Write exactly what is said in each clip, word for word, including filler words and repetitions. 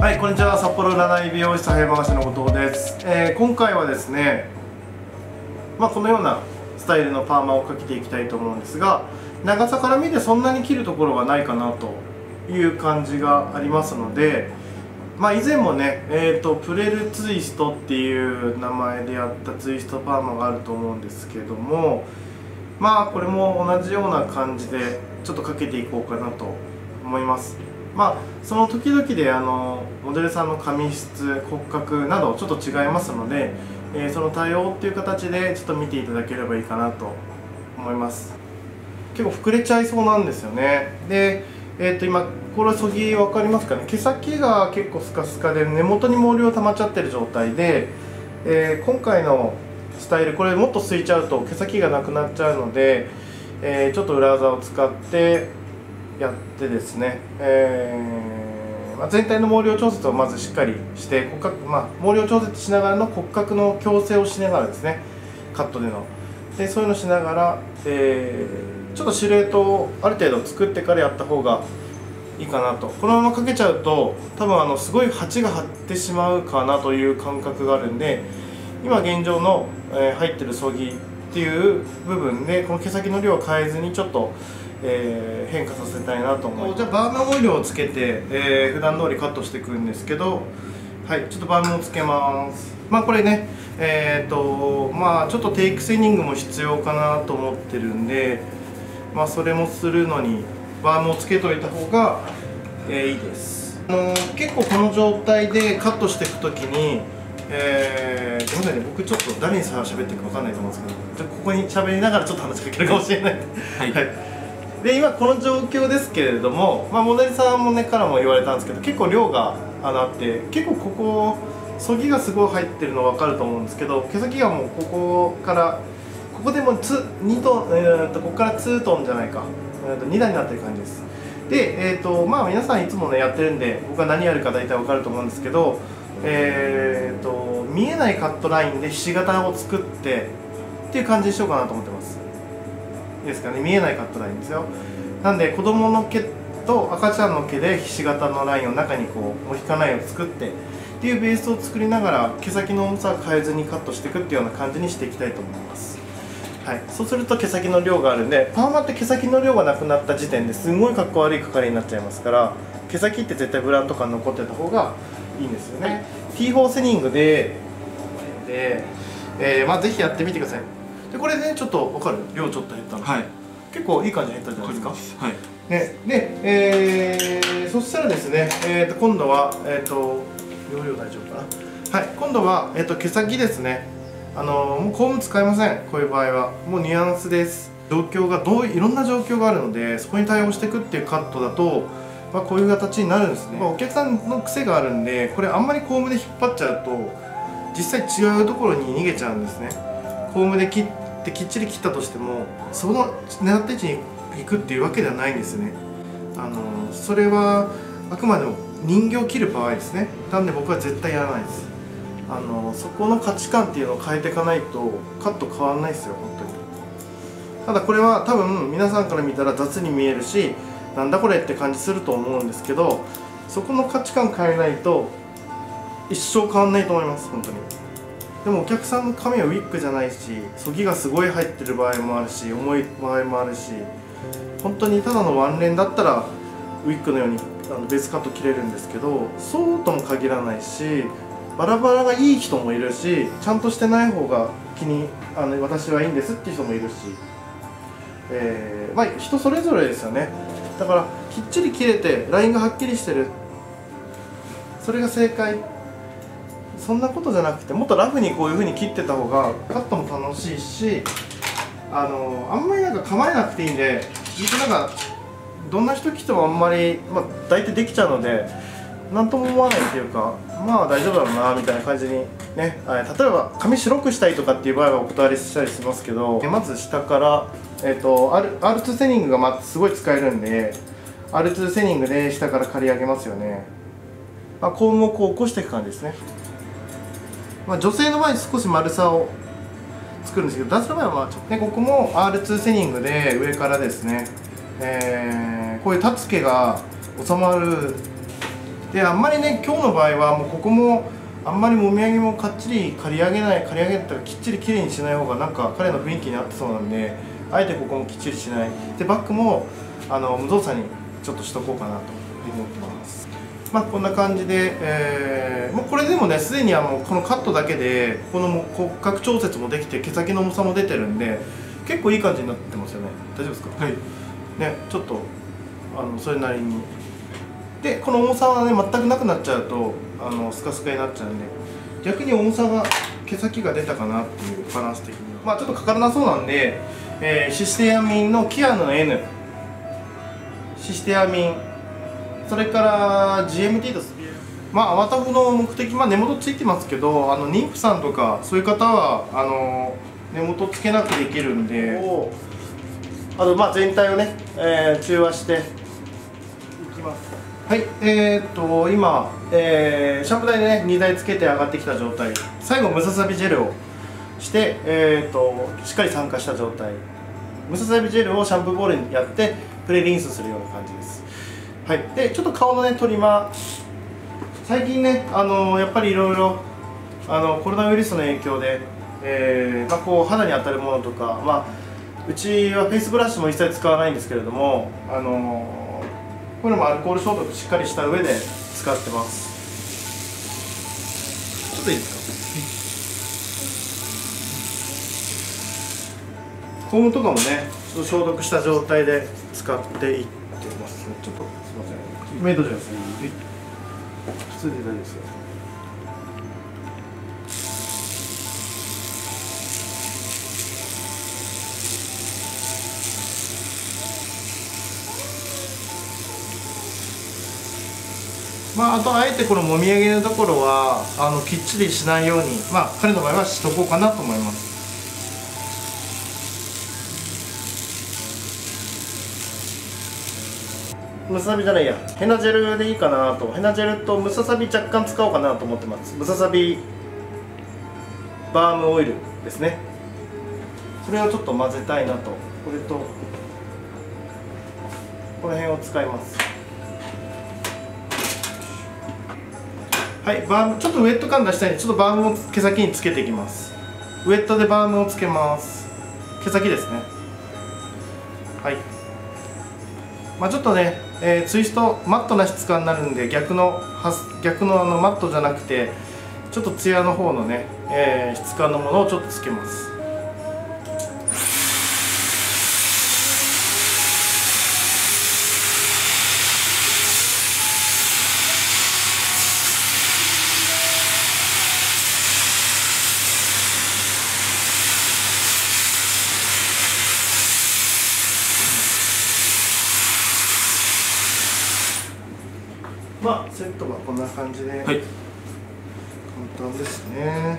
はい、こんにちは。札幌占い美容室早回しの後藤です。えー、今回はですね、まあ、このようなスタイルのパーマをかけていきたいと思うんですが、長さから見てそんなに切るところはないかなという感じがありますので、まあ、以前もね、えーと、プレルツイストっていう名前でやったツイストパーマがあると思うんですけども、まあこれも同じような感じでちょっとかけていこうかなと思います。まあその時々であのモデルさんの髪質、骨格などちょっと違いますので、えー、その対応っていう形でちょっと見ていただければいいかなと思います。結構膨れちゃいそうなんですよね。で、えー、と今これそぎ分かりますかね。毛先が結構スカスカで根元に毛量溜まっちゃってる状態で、えー、今回のスタイルこれもっとすいちゃうと毛先がなくなっちゃうので、えー、ちょっと裏技を使ってやってですね、えーまあ、全体の毛量調節をまずしっかりして骨格、まあ、毛量調節しながらの骨格の矯正をしながらですね、カットでのでそういうのしながら、えー、ちょっとシルエットをある程度作ってからやった方がいいかなと。このままかけちゃうと多分あのすごい鉢が張ってしまうかなという感覚があるんで、今現状の、えー、入ってるそぎっていう部分でこの毛先の量を変えずにちょっとえー、変化させたいなと思います。じゃあバームオイルをつけて、えー、普段通りカットしていくんですけど、はい、ちょっとバームをつけます。まあこれね、えっ、ー、とまあちょっとテイクスイニングも必要かなと思ってるんで、まあそれもするのにバームをつけといた方が、えー、いいです。あのー、結構この状態でカットしていくときに、えー、ごめんなさいね、僕ちょっと誰にさ喋ってるか分かんないと思うんですけど、ここに喋りながらちょっと話しかけるかもしれない。はい、はい。で今この状況ですけれども、まあ、モデルさんもねからも言われたんですけど、結構量があって、結構ここそぎがすごい入ってるの分かると思うんですけど、毛先がもうここからここでもにトン、えー、とここからにトンじゃないか、えー、とに段になってる感じです。で、えーとまあ、皆さんいつもねやってるんで僕は何やるか大体分かると思うんですけど、えー、と見えないカットラインでひし形を作ってっていう感じにしようかなと思ってます。いいですかね、見えないカットラインですよ。なんで子供の毛と赤ちゃんの毛でひし形のラインを中にこうモヒカンラインを作ってっていうベースを作りながら毛先の重さを変えずにカットしていくっていうような感じにしていきたいと思います。はい、そうすると毛先の量があるんで、パーマって毛先の量がなくなった時点ですんごいかっこ悪いかかりになっちゃいますから、毛先って絶対ブランとか残ってた方がいいんですよね。T フォーセニングでで、えー、まあぜひやってみてください。でこれね、ちょっと分かる量ちょっと減ったの、はい、結構いい感じに減ったじゃないですか。はい、ね、で、えー、そしたらですね、えー、と今度は、えー、と容量大丈夫かな。はい、今度は、えー、と毛先ですね。あのー、もうコーム使いません。こういう場合はもうニュアンスです。状況がどういろんな状況があるので、そこに対応していくっていうカットだと、まあ、こういう形になるんですね。まあ、お客さんの癖があるんで、これあんまりコームで引っ張っちゃうと実際違うところに逃げちゃうんですね。コームで切ってできっちり切ったとしてもその狙った位置に行くっていうわけではないんですね。あのそれはあくまでも人形を切る場合ですね。なんで僕は絶対やらないです。あのそこの価値観っていうのを変えていかないとカット変わらないですよ、本当に。ただこれは多分皆さんから見たら雑に見えるし、なんだこれって感じすると思うんですけど、そこの価値観変えないと一生変わんないと思います、本当に。でもお客さんの髪はウィッグじゃないし、そぎがすごい入ってる場合もあるし、重い場合もあるし、本当にただのワンレンだったらウィッグのようにあのベースカット切れるんですけど、そうとも限らないし、バラバラがいい人もいるし、ちゃんとしてない方が気にあの私はいいんですっていう人もいるし、えー、まあ人それぞれですよね。だからきっちり切れてラインがはっきりしてる、それが正解。そんなことじゃなくて、もっとラフにこういう風に切ってた方がカットも楽しいし、あのあんまりなんか構えなくていいんで、なんかどんな人来てもあんまり、まあ、大体できちゃうので何とも思わないっていうか、まあ大丈夫だろうなみたいな感じにね。例えば髪白くしたいとかっていう場合はお断りしたりしますけど、まず下から、えー、と アールツー セニングがますごい使えるんで アールツー セニングで下から刈り上げますよね。まあ、コームをこう起こしていく感じですね。まあ、女性の場合少し丸さを作るんですけど、男性の場合はまあちょっとね、ここも アールツー セニングで上からですね、えー、こういう立つ毛が収まるであんまりね今日の場合はもうここもあんまりもみあげもかっちり刈り上げない刈り上げたらきっちりきれいにしない方がなんか彼の雰囲気に合ってそうなんで、あえてここもきっちりしないでバックもあの無造作にちょっとしとこうかなと思ってます。まあこんな感じで、えー、もうこれでもねすでにはもうこのカットだけでこの骨格調節もできて毛先の重さも出てるんで結構いい感じになってますよね。大丈夫ですか？はい。ねちょっとあのそれなりにでこの重さはね全くなくなっちゃうとあのスカスカになっちゃうんで逆に重さが毛先が出たかなっていうバランス的にはまあちょっとかからなそうなんで、えー、システアミンのキアヌの N システアミンそれから ジーエムティー とまあアワタフの目的、まあ、根元ついてますけどあの妊婦さんとかそういう方はあの根元つけなくできるんであとまあ全体をね、えー、中和していきます。はい、えー、っと今、えー、シャンプー台でねにだいつけて上がってきた状態最後ムササビジェルをして、えー、っとしっかり酸化した状態ムササビジェルをシャンプーボールにやってプレリンスするような感じです。はい、でちょっと顔のねトリマー最近ねあのやっぱりいろいろあのコロナウイルスの影響で、えーまあ、こう肌に当たるものとか、まあ、うちはフェイスブラシも一切使わないんですけれどもあのこれもアルコール消毒しっかりした上で使ってます。ちょっといいですか？コームとかもねちょっと消毒した状態で使っていってますね。ちょっとすいませんメイドじゃないですか？普通で大丈夫ですよ。まあ、あとあえてこのもみあげのところはあのきっちりしないようにまあ彼の場合はしとこうかなと思います。ムササビじゃないやヘナジェルでいいかなとヘナジェルとムササビ若干使おうかなと思ってます。ムササビバームオイルですね。それをちょっと混ぜたいなとこれとこの辺を使います。はい、バームちょっとウェット感出したいんでちょっとバームを毛先につけていきます。ウェットでバームをつけます。毛先ですね。はい、まあ、ちょっとね、えー、ツイストマットな質感になるんで逆の逆のあのマットじゃなくてちょっとツヤの方のね、えー、質感のものをちょっとつけます。まあセットはこんな感じで、はい、簡単ですね。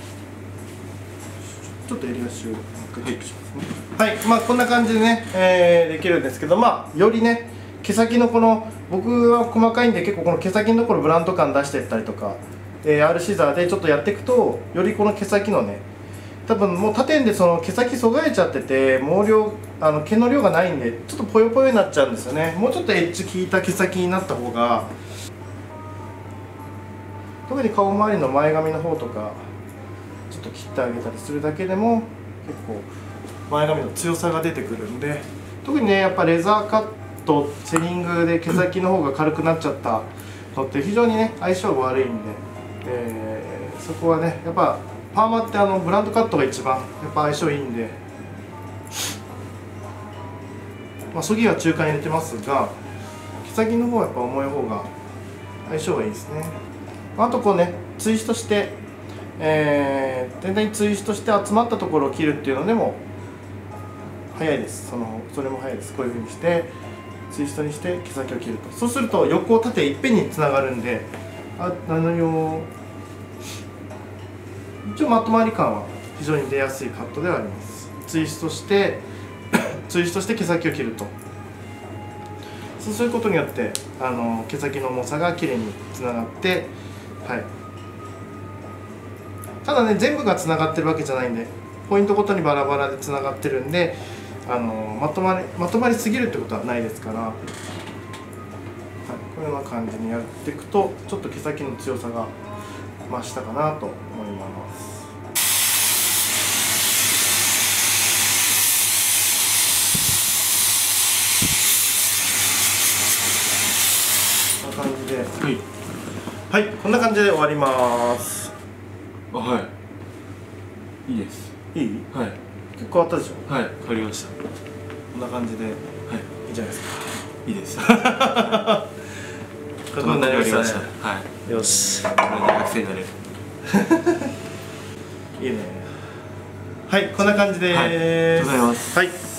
ちょっと襟足をもう一回チェックしますね。はい、はい、まあこんな感じでね、えー、できるんですけど、まあよりね毛先のこの僕は細かいんで結構この毛先のところブランド感出していったりとか、えー、アール シザーでちょっとやっていくとよりこの毛先のね多分もう他店でその毛先そがれちゃってて毛量あの毛の量がないんでちょっとぽよぽよになっちゃうんですよね。もうちょっとエッジ効いた毛先になった方が特に顔周りの前髪の方とかちょっと切ってあげたりするだけでも結構前髪の強さが出てくるんで特にねやっぱレザーカットセリングで毛先の方が軽くなっちゃったのって非常にね相性が悪いんで、えー、そこはねやっぱパーマってあのブランドカットが一番やっぱ相性いいんで、まあ、そぎは中間入れてますが毛先の方はやっぱ重い方が相性がいいですね。あとこうねツイストして、えー、全体にツイストして集まったところを切るっていうのでも早いです。そのそれも早いです。こういうふうにしてツイストにして毛先を切るとそうすると横縦いっぺんにつながるんであ何を一応まとまり感は非常に出やすいカットではあります。ツイストしてツイストして毛先を切るとそうすることによってあの毛先の重さがきれいにつながってはい、ただね全部がつながってるわけじゃないんでポイントごとにバラバラでつながってるんであのまとまりまとまりすぎるってことはないですから、はい、ここのような感じにやっていくとちょっと毛先の強さが増したかなと思います。こんな感じで、はい、はい、こんな感じで終わります。 あ、はい、いいです。 いい？ はい。 結構あったでしょ。 はい、変わりました。 こんな感じで、はい、いいじゃないですか。 いいです。 かっこよくなりましたね。 はい。 よし。 これで学生になれる。 いいね。はい、こんな感じでーす。 はい、ありがとうございます。 はい。